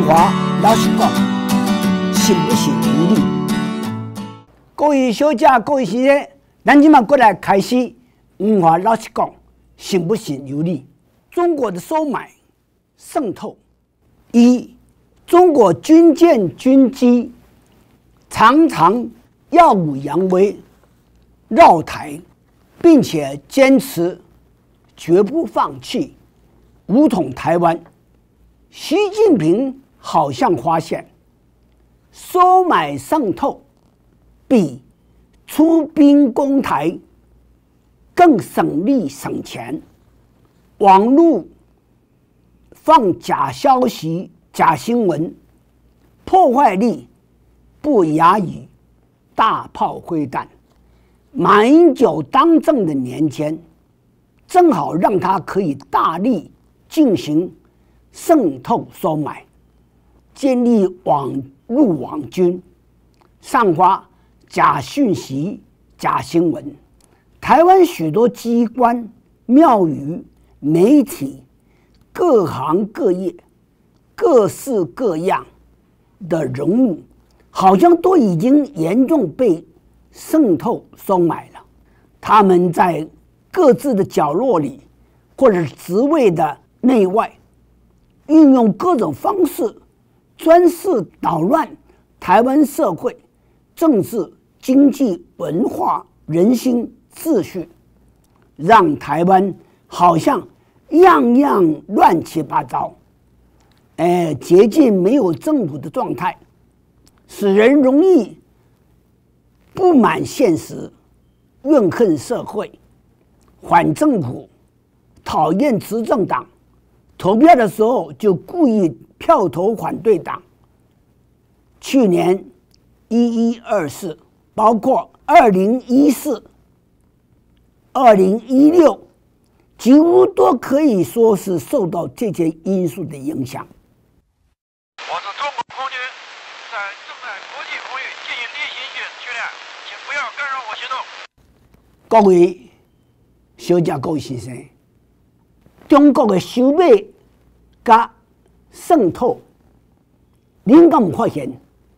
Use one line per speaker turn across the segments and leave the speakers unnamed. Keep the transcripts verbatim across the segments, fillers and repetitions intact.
话老实讲，信不信由你。各位小姐、各位先生，咱今晚过来开始。文化老实讲，信不信由你。中国的收买、渗透。一，中国军舰、军机常常耀武扬威，绕台，并且坚持绝不放弃武统台湾。习近平好像发现，收买渗透比出兵攻台更省力省钱。网络放假消息、假新闻，破坏力不亚于大炮灰弹。马英九当政的年间，正好让他可以大力进行渗透收买，建立网络网军，散发假讯息、假新闻。台湾许多机关、庙宇、媒体、各行各业、各式各样的人物，好像都已经严重被渗透收买了。他们在各自的角落里，或者职位的内外，运用各种方式，专事捣乱台湾社会、政治、经济、文化、人心、秩序，让台湾好像样样乱七八糟，哎，接近没有政府的状态，使人容易不满现实，怨恨社会，反政府，讨厌执政党。投票的时候就故意票投反对党。去年一一二四，包括二零一四、二零一六，几乎都可以说是受到这些因素的影响。
我是中国空军，在正在国际空域进行例行训训练，请不要干扰我行动。
各位小姐、各位先生，中国的收买加渗透，您敢有发现？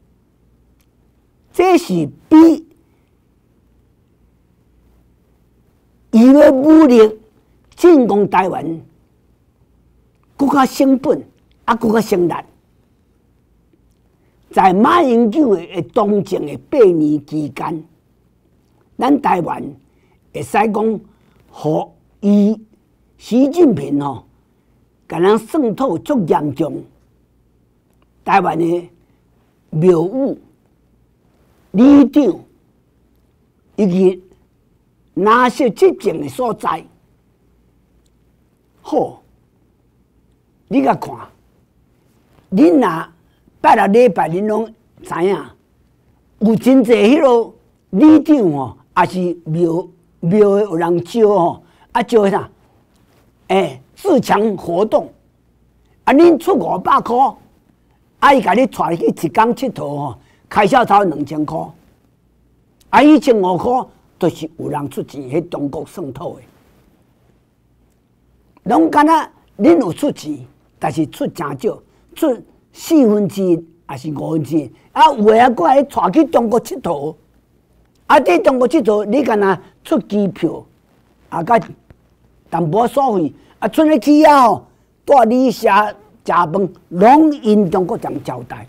这是比伊的武力进攻台湾更加成本，啊，更加生力。在马英九的当政的八年期间，咱台湾会使讲，互伊习近平吼，甲咱渗透足严重。台湾的庙宇、里长以及哪些执政的所在，好，你甲看，恁若拜六礼拜，恁拢知影，有真济迄落里长吼，也是庙庙的有人招吼，啊招啥？诶，自强活动，啊，恁出五百箍，啊，伊甲你带去一工佚佗吼，开销头两千箍，啊，一千五箍都是有人出钱，迄中国渗透的，拢敢若恁有出钱，但是出真少，出四分之一还是五分之一，啊，有诶啊，搁来带去中国佚佗，啊，伫中国佚佗，你敢若出机票，啊，甲淡薄所费，啊，出去去啊吼，带你食食饭，拢因中国人招待。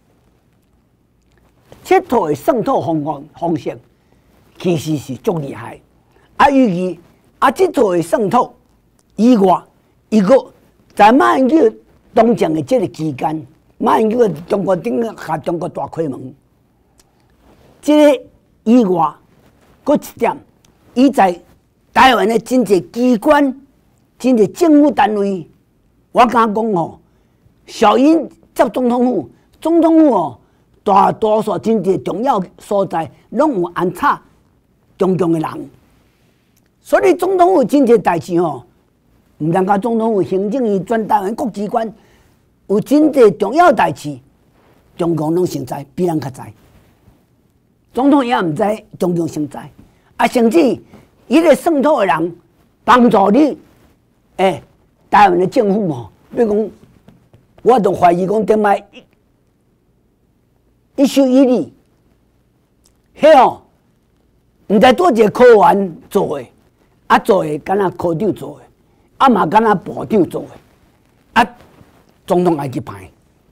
这套的渗透方法方式，其实是足厉害。啊，尤其啊，这套的渗透以外，伊个在马英九当政的这个期间，马英九中国顶个甲中国大开门。这个以外，搁一点，伊在台湾的真济机关、真济政府单位，我敢讲吼，小英接总统府，总统府哦，大多数真济重要所在，拢有安插中共的人。所以总统府真济代志吼，毋通讲总统府行政院全台湾各机关有真济重要代志，中共拢先知，比人较知。总统也毋知，中共先知。啊，甚至伊个渗透的人帮助你，诶、欸，台湾的政府吼，比如讲我都怀疑讲顶摆一修一例，迄哦，毋知多一个科员做诶，啊做诶，敢若科长做诶，啊嘛敢若部长做诶，啊总统爱去排。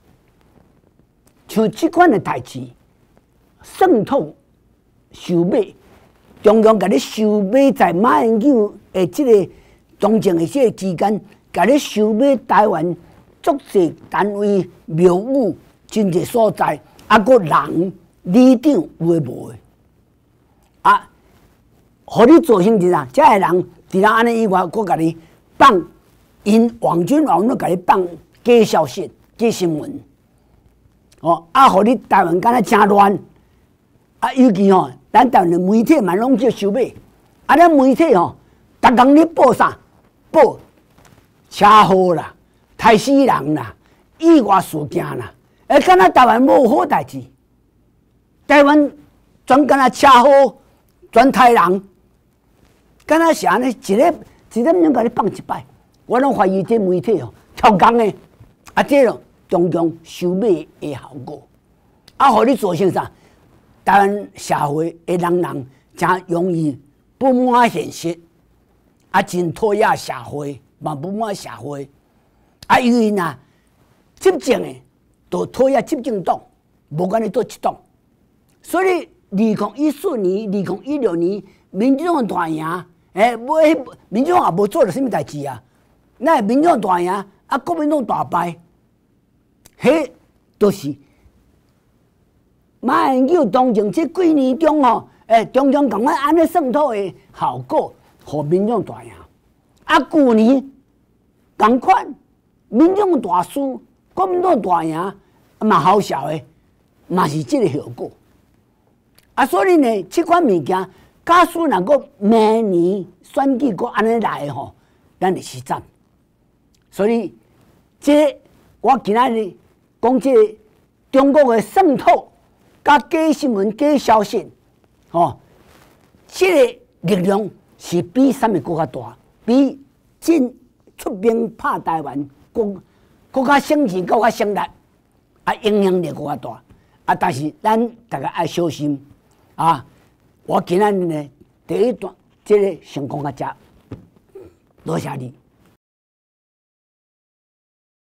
像即款诶代志，渗透收买，中央甲你收买在马英九诶即个中正诶即个期间，甲你收买台湾足侪单位庙宇真侪所在，啊个人里长有诶无诶，啊，互你做成一啥？遮个人除了安尼以外，佫甲你放因王军王都甲你放假消息、假新闻。哦，啊，互你台湾敢若真乱，啊，尤其吼、哦，咱台湾的媒体嘛拢叫收买，啊，咱媒体吼、哦，逐工咧报啥？报车祸啦、杀死人啦、意外事件啦，诶，敢若台湾无好代志，台湾全敢若车祸、全杀人，敢若是安尼，一个一点钟甲你放一摆，我拢怀疑这媒体哦，超工诶，啊，这咯。中共收买的效果，啊，互你做成啥？台湾社会的人人真容易不满现实，啊，真讨厌社会，嘛不满社会，啊，因为呐，执政的都讨厌执政党，无管你做一党，所以二零一四年、二零一六年，民进党大赢，诶，无民进党也无做了什么代志啊，那民进党大赢，啊，国民党大败。迄都是马英九当政这几年中吼，诶，中央共阮安尼渗透的效果，互民众大赢。啊，旧年共款，民众大输，国民党大赢，嘛好笑的，嘛是这个效果。啊，所以呢，这款物件，假使若个明年选举个安尼来吼，咱就实战。所以，这我今仔日。讲这个中国的渗透、甲假新闻、假消息，哦，这个力量是比什么国家大？比真出兵拍台湾国国家省钱、国家省力，啊，影响力国家大。啊，但是咱大家爱小心啊！我今仔日呢，第一段这个成功个遮，多谢你。